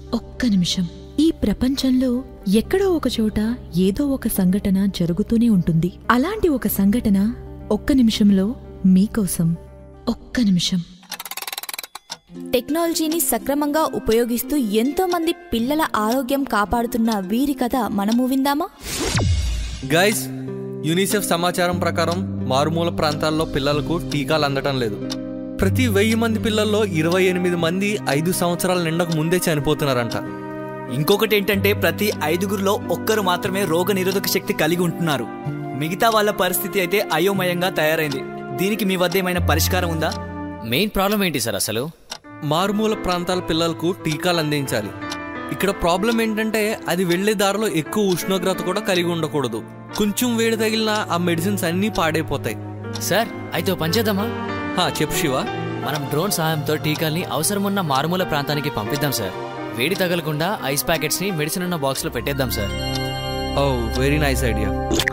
ఒక్క నిమిషం. ఈ ప్రపంచంలో ఎక్కడో ఒక చోట ఏదో ఒక సంఘటన జరుగుతూనే ఉంటుంది. అలాంటి ఒక సంఘటన ఒక్క నిమిషంలో మీకోసం. ఒక్క నిమిషం. టెక్నాలజీని సక్రమంగా ఉపయోగిస్తూ ఎంతో మంది పిల్లల ఆరోగ్యం కాపాడుతున్న వీరి కథ మనము విందామా? గైస్, యూనిసెఫ్ సమాచారం ప్రకారం మారుమూల ప్రాంతాల్లో పిల్లలకు టీకాలు అందటం లేదు. ప్రతి 1000 మంది పిల్లల్లో 28 మంది 5 సంవత్సరాల నిండకు ముందే చనిపోతున్నారంట. ఇంకొకటి ఏంటంటే ప్రతి 5గురిలో ఒక్కరు మాత్రమే రోగ నిరోధక శక్తి కలిగి ఉంటున్నారు. మిగతా వాళ్ళ పరిస్థితి అయితే అయోమయంగా తయారైంది. దీనికి మీ వద్ద ఏమైనా పరిష్కారం ఉందా? మెయిన్ ప్రాబ్లం ఏంటి సార్ అసలు? మారుమూల ప్రాంతాల పిల్లలకు టీకాలు అందించాలి. ఇక్కడ ప్రాబ్లం ఏంటంటే అది వెళ్లే దారిలో ఎక్కువ ఉష్ణోగ్రత కూడా కలిగి ఉండకూడదు. కొంచెం వేడి తగిలినా ఆ మెడిసిన్స్ అన్నీ పాడైపోతాయి. సార్ అయితే ఓ పని చేద్దామా? చెప్పు శివ. మనం డ్రోన్ సహాయంతో టీకాల్ని అవసరమున్న మారుమూల ప్రాంతానికి పంపిద్దాం సార్. వేడి తగలకుండా ఐస్ ప్యాకెట్స్ ని మెడిసిన్ ఉన్న బాక్స్ లో పెట్టేద్దాం sir. Oh, very nice idea.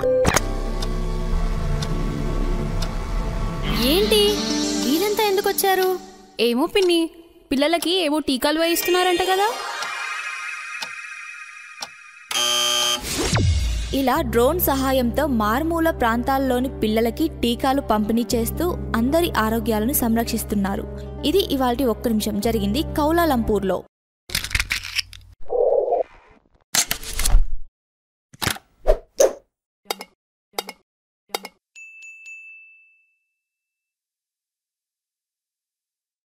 ఏంటి వీళ్ళంతా ఎందుకు వచ్చారు? ఏమో పిన్ని, పిల్లలకి ఏవో టీకాలు వేయిస్తున్నారంట కదా. ఇలా డ్రోన్ సహాయంతో మారుమూల ప్రాంతాల్లోని పిల్లలకి టీకాలు పంపిణీ చేస్తూ అందరి ఆరోగ్యాలను సంరక్షిస్తున్నారు. ఇది ఇవాల్టి ఒక్క నిమిషం జరిగింది కౌలాలంపూర్లో.